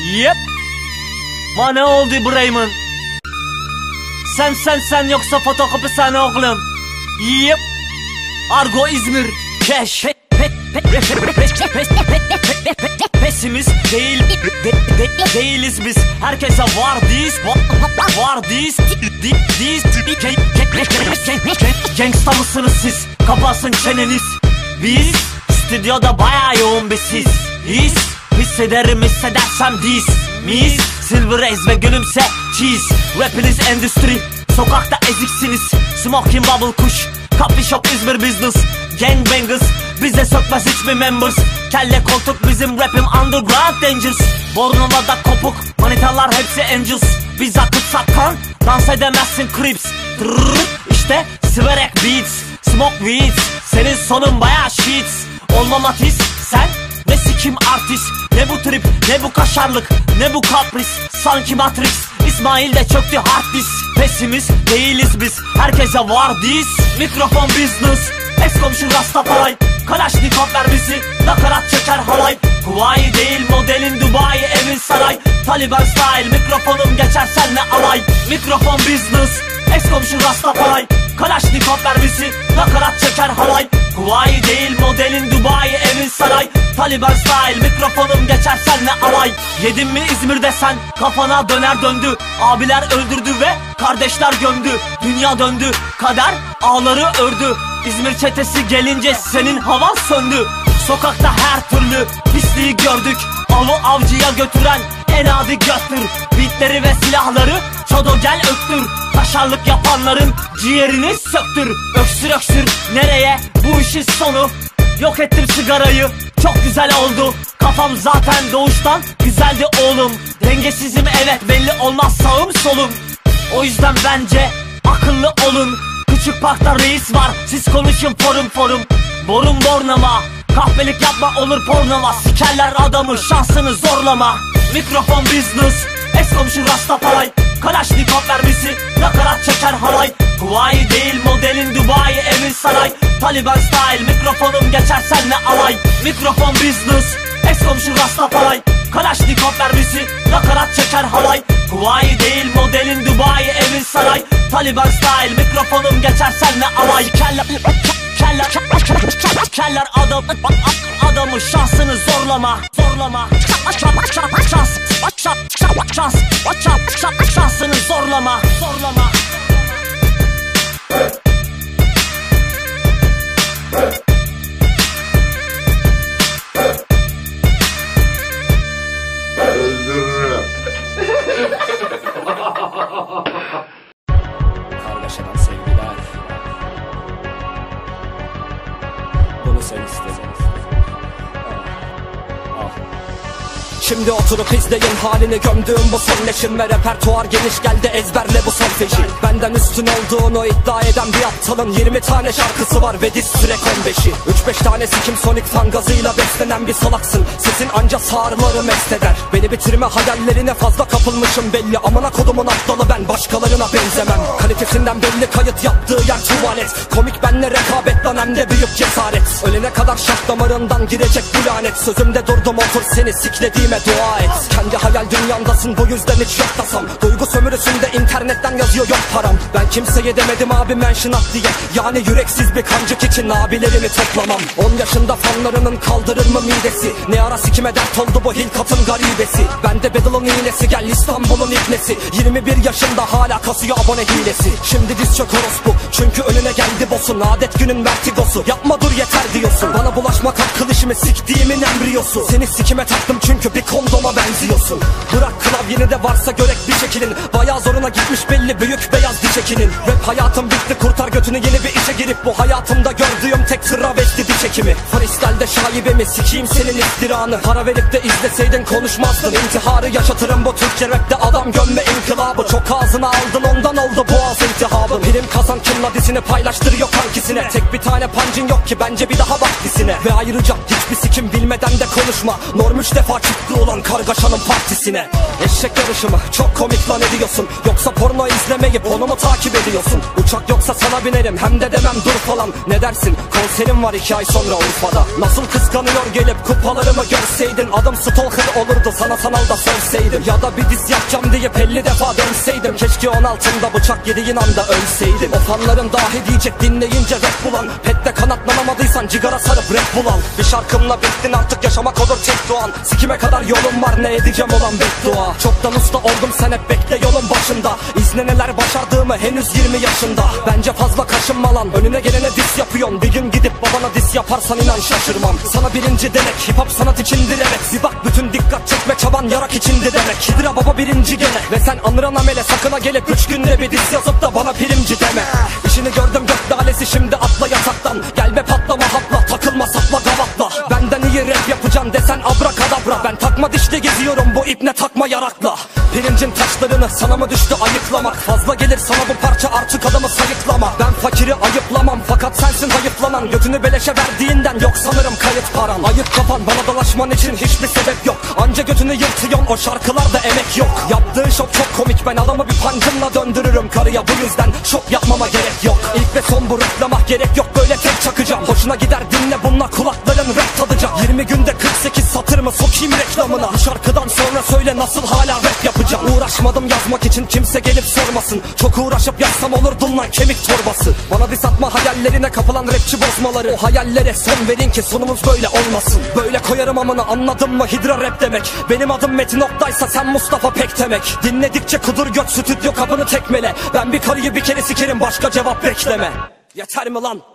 Yep. Ma ne oldu İbrahim'in? Sen yoksa fotokopi sen oğlum. Yep. Argo İzmir. Cash. Pesimiz değiliz biz. Herkese var diz. Gangsta mısınız siz? Kapansın çeneniz. Biz stüdyoda bayağı yoğun bir siz. Hissederim hissedersem diz. Mis Silver Ace ve gülümse cheese. Rapiniz endüstri. Sokakta eziksiniz. Smoking bubble kuş. Coffee shop İzmir business. Gangbangers. Bize sökmez hiçbir members. Kelle koltuk bizim rapim underground dangers. Bornova'da kopuk. Manitalar hepsi angels. Biz akıt sakkan. Dans edemezsin creeps. İşte Siverek beats. Smoke weeds. Senin sonun bayağı sheets. Olma Matiz sen ne sikim artist. Ne bu trip ne bu kaşarlık ne bu kapris. Sanki Matrix İsmail de çöktü hard disk. Pesimiz değiliz biz. Herkese var diz. Mikrofon business. Ex komşu Rastafari. Kalaşnikov mermisi. Nakarat çeker halay. Kuvayi değil modelin Dubai evin saray. Taliban style mikrofonum geçer senle alay. Mikrofon business. Ex komşu Rastafari. Kalaşnikov mermisi. Nakarat çeker halay. Kuvayi değil modelin Dubai evin saray. Taliban style mikrofonum geçer senle alay. Yedin mi İzmir'de sen kafana döner döndü. Abiler öldürdü ve kardeşler gömdü. Dünya döndü kader ağları ördü. İzmir çetesi gelince senin havan söndü. Sokakta her türlü pisliği gördük. Avı avcıya götüren en adi göttür. Bitleri ve silahları çodo gel öktür. Kaşarlık yapanların ciğerini söktür. Öksür öksür nereye bu işin sonu. Yok ettim sigarayı çok güzel oldu. Kafam zaten doğuştan güzeldi oğlum. Dengesizim evet belli olmaz sağım solum. O yüzden bence akıllı olun. Küçük parkta reis var siz konuşun forum. Borun bornama. Kahvelik yapma olur pornova. Sikerler adamı şansını zorlama. Mikrofon business. Ex komşu Rastafari. Kalaşnikov mermisi. Nakarat çeker halay. Kuvayi değil modelin Dubai evin saray. Taliban style mikrofonum geçer senle alay. Mikrofon business. Ex komşu Rastafari. Kalaşnikov mermisi. Nakarat çeker halay. Kuvayi değil modelin Dubai evin saray. Taliban style mikrofonum geçer senle alay. Keller adamı şansını zorlama. Şansını zorlama. Öldürürüm. Kardeşeden sevgiler. Bunu sen istedin. Şimdi oturup izleyin halini gömdüğüm bu son leşim. Ve repertuar geniş geldi ezberle bu son feşi. Benden üstün olduğunu iddia eden bir aptalın 20 tane şarkısı var ve diz track 15'i. 3-5 tanesi kim Sonic fan gazıyla beslenen bir salaksın. Sesin anca sağırları mest eder. Beni bitirme hayallerine fazla kapılmışım belli. Amına kodumun aptalı ben başkalarına benzemem. Kalitesinden belli kayıt yaptığı yer tuvalet. Komik benle rekabet lan hem de büyük cesaret. Ölene kadar şah damarından girecek bu lanet. Sözümde durdum otur seni siklediğime dua et. Kendi hayal dünyandasın bu yüzden hiç yok tasam. Duygu sömürüsünde internetten yazıyor yok param. Ben kimseye demedim abi mention at diye. Yani yüreksiz bir kancık için abilerimi toplamam. 10 yaşında fanlarının kaldırır mı midesi. Ne ara sikime dert oldu bu hilkatın garibesi. Bende Bedel'ın iğnesi gel İstanbul'un ibnesi. 21 yaşında hala kasıyor abone hilesi. Şimdi diz çök orospu çünkü önüne geldi boss'un. Adet günün vertigosu yapma dur yeter diyorsun. Bana bulaşmak hakkıl işimi siktiğimin embriyosu. Seni sikime taktım çünkü bir kondoma benziyorsun. Bırak klavyeni de varsa görek bir şekilin. Bayağı zoruna gitmiş belli büyük beyaz diş ekinin. Rap hayatım bitti kurtar götünü yeni bir işe girip. Bu hayatımda gördüğüm tek travesti diş ekimi. Freestyle'de şaibemi sikiyim senin iftiranı. Para verip de izleseydin konuşmazdın. İntiharı yaşatırım bu Türkçe rapte adam gömme inkılabı. Çok ağzına aldın ondan oldu boğaz iltihabı. Prim kazan kimla dizini paylaştırıyor kankisine. Tek bir tane pancın yok ki bence bir daha bak dizine. Ve ayrıca hiçbir sikim bilmeden de konuşma. Norm 3 defa çıktı ulan kargaşanın partisine. Eşek yarışı mı? Çok komik lan, ne diyorsun? Yoksa porno izlemeyip onu mu takip ediyorsun? Uçak yoksa sana binerim, hem de demem dur falan. Ne dersin? Konserim var 2 ay sonra Urfa'da. Nasıl kıskanıyor gelip kupalarımı görseydin. Adım stalker olurdu, sana sanalda sövseydim. Ya da bir diz yapacağım deyip 50 defa dönseydim. Keşke 16'ımda bıçak yediğin anda ölseydim. O fanların dahi diyecek dinleyince rap bulan. Pette kanatlanamadıysan cigara sarıp rap bul al. Bir şarkımla bittin artık, yaşamak odur tek duan. Sikime kadar yolum var, ne edeceğim olan beddua. Çoktan usta oldum, sen hep bekle yolun başında. İzle neler başardığımı henüz 20 yaşında. Bence fazla kaşınma lan, önüne gelene diss yapıyorsun. Bir gün gidip babana diss yaparsan inan şaşırmam. Sana birinci demek, hip hop sanat içindir evet. Zibak bütün dikkat çekme çaban yarak içindi demek. Hidra baba birinci gene ve sen anıran amele sakına gelip 3 günde bir diss yazıp da bana primci deme. İşini gördüm gök dalesi, şimdi atla yataktan. Gel be patlama hapla, takılma sapla gavatla. Benden iyi rap yapacaksın desen abrakadabra. Ben takma dişle geziyorum, bu ipne takma yarakla. Pirincin taşlarını sana mı düştü ayıklamak? Fazla gelir sana bu parça, artık adamı sayıklama. Ben fakiri ayıplamam fakat sensin hayıflanan. Götünü beleşe verdiğinden yok sanırım kayıt paran. Ayıp kafan, bana dolaşman için hiçbir sebep yok. Anca götünü yırtıyorsun, o şarkılarda emek yok. Yaptığın şok çok komik, ben adamı bir pancımla döndürürüm karıya. Bu yüzden şok yapmama gerek yok. İlk ve son bu reklamak gerek yok, böyle tek çakacağım. Hoşuna gider dinle, bununla kulakların rap tadacak. 20 günde 48 satır mı sokayım reklamına? Bu şarkıdan sonra söyle nasıl hala rap yapacağım. Uğraşmadım yazmak için, kimse gelip sormasın. Çok uğraşıp yazsam olurdun lan kemik torbası. Bana diss atma hayallerine kapılan rapçi bozmaları. O hayallere son verin ki sonumuz böyle olmasın. Böyle koyarım amına, anladın mı hidra rap demek. Benim adım Metin Oktay'sa sen Mustafa Pek demek. Dinledikçe kudur göt, stüdyo kapını tekmele. Ben bir karıyı bir kere sikerim, başka cevap bekleme. Yeter mi lan?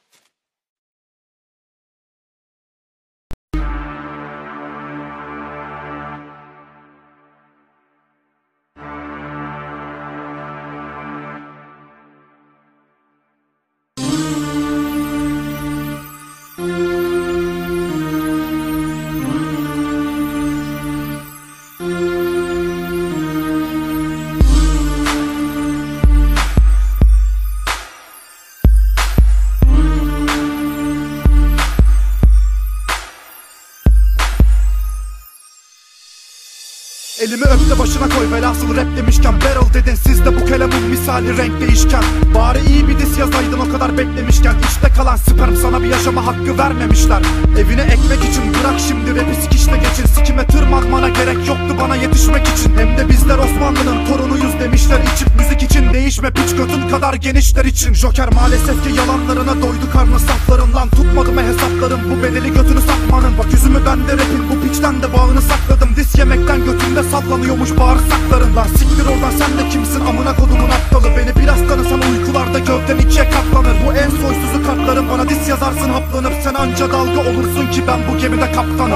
Elimi öp de başına koy, velhasıl rap demişken barrel dedin, siz de bu kelamın misali renk değişken. Bari iyi bir diss yazaydın o kadar beklemişken. İşte kalan sperm, sana bir yaşama hakkı vermemişler. Evine ekmek için bırak şimdi rapi, sikişle geçin. Sikime tırmanmana gerek yoktu bana yetişmek için. Hem de bizler Osmanlı'nın torunuyuz demişler. İçip müzik için değişme piç, götün kadar genişler için. Joker maalesef ki yalanlarına doydu karnı saflarından. Tutmadı mı hesaplarım bu bedeli götünü satmanın. Bak yüzümü ben de rapin, bu piçten de bağını sakladım. Diss yemekten götümde sallanıyormuş bağırsaklarından. Siktir oradan, sen de kimsin amına kodumun aptalı. Beni biraz tanısan uykularda gövden ikiye katlanır. Bu en soysuzu kartlarım, bana diss yazarsın haplanıp. Sen anca dalga olursun ki ben bu gemide kaptanım.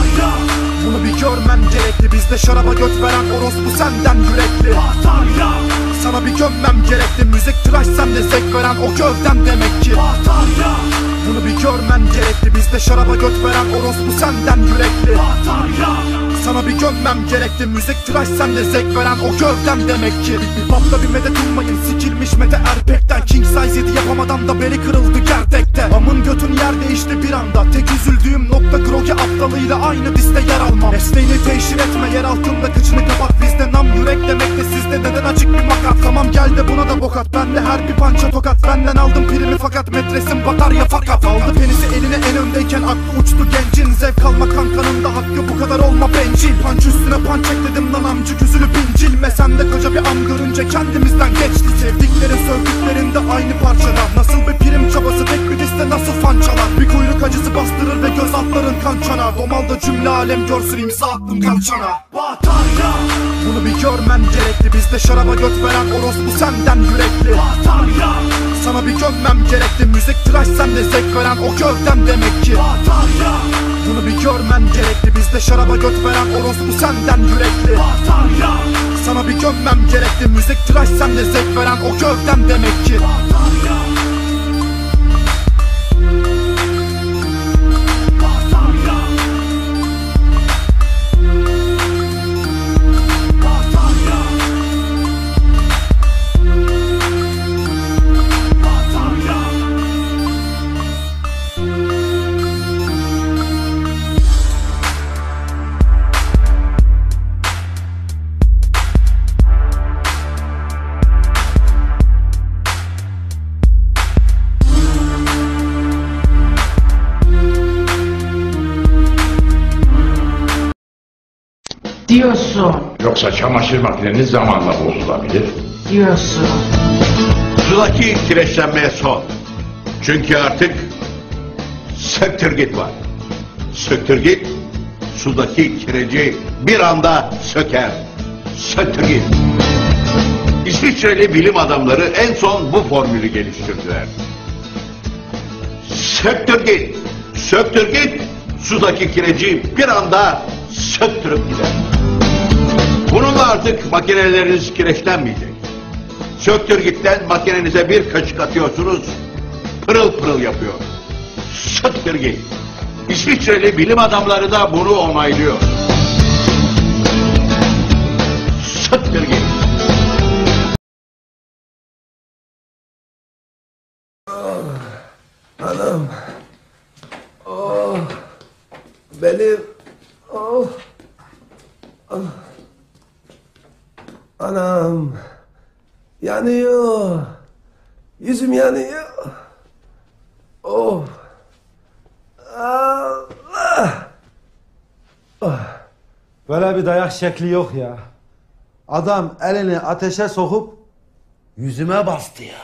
Bunu bir görmen gerekli, bizde şaraba göt veren orospu senden yürekli. Sana bir gömmem gerekli, müzik tıraş sende zevk veren o gövdem demek ki. Bunu bir görmen gerekli, bizde şaraba göt veren orospu senden yürekli. Sana bir gömmem gerekti, müzik tıraş sende zevk veren o gövdem demek ki. Bir papla bir medet ummayın, sikilmiş Mete Erpek'ten. King size 7 yapamadan da beli kırıldı gerdekte. Amın götün yer değişti bir anda. Tek üzüldüğüm nokta Grogi aptalıyla aynı diste yer almam. Mesleğini teşhir etme, yer altında kıçını kapat. Bizde nam yürek demekte, sizde neden açık bir makat. Tamam gel de buna da bokat, bende her bir pança tokat. Benden aldım primi fakat metresim batarya fakat. Aldı penisi eline en öndeyken aklı uçtu gencin. Zevk alma kankanın da hakkı, bu kadar olma bencil. Panç üstüne panç ekledim lan amcık, üzülüp incilme. Sen de koca bir an görünce kendimizden geçti. Sevdiklerin sövdüklerin de aynı parçada. Nasıl bir prim çabası, tek bir liste nasıl fançalar. Bir kuyruk acısı bastırır ve göz altların kan çana. Domalda cümle alem görsün, imza attım kalçana. Batarya. Bunu bir görmen gerekli, bizde şaraba göt veren orospu senden yürekli. Batarya. Sana bir gömmem gerekli, müzik tıraş sende zevk veren o gövdem demek ki. Batarya. Bunu bir görmen gerekli, bizde şaraba göt veren orospu senden yürekli. Batarya. Sana bir gömmem gerekli, müzik tıraş sende zevk veren o gövdem demek ki. Batarya. Diyorsun. Yoksa çamaşır makineniz zamanla bozulabilir. Diyorsun. Sudaki kireçlenmeye son. Çünkü artık söktürgit var. Söktürgit sudaki kireci bir anda söker. Söktürgit. İsviçreli bilim adamları en son bu formülü geliştirdiler. Söktürgit. Söktürgit sudaki kireci bir anda söktürüp gider. Bununla artık makineleriniz kireçlenmeyecek. Söktürgitten makinenize bir kaşık atıyorsunuz, pırıl pırıl yapıyor. Söktürgit. İsviçreli bilim adamları da bunu onaylıyor. Söktürgit. Anam. Benim. Anam. Yanıyor. Yüzüm yanıyor. Allah. Böyle bir dayak şekli yok ya. Adam elini ateşe sokup yüzüme bastı ya.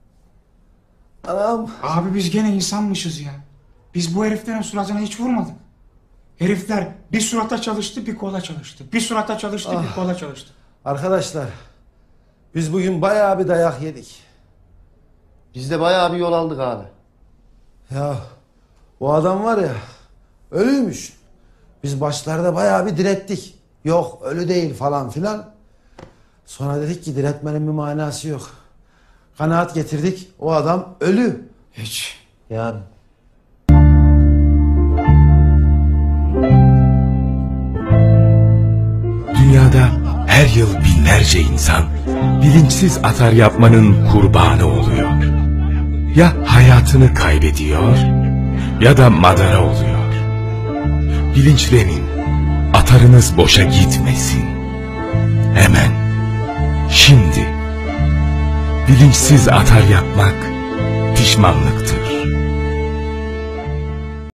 Anam. Abi biz gene insanmışız ya. Biz bu heriflerin suratına hiç vurmadık. Herifler bir surata çalıştı, bir kola çalıştı. Bir surata çalıştı, bir kola çalıştı. Arkadaşlar, biz bugün bayağı bir dayak yedik. Biz de bayağı bir yol aldık abi. Ya o adam var ya, ölüymüş. Biz başlarda bayağı bir direttik. Yok ölü değil falan filan. Sonra dedik ki diretmenin bir manası yok. Kanaat getirdik, o adam ölü. Hiç. Yani. Dünyada her yıl binlerce insan bilinçsiz atar yapmanın kurbanı oluyor. Ya hayatını kaybediyor ya da madara oluyor. Bilinçlenin, atarınız boşa gitmesin. Hemen, şimdi. Bilinçsiz atar yapmak pişmanlıktır.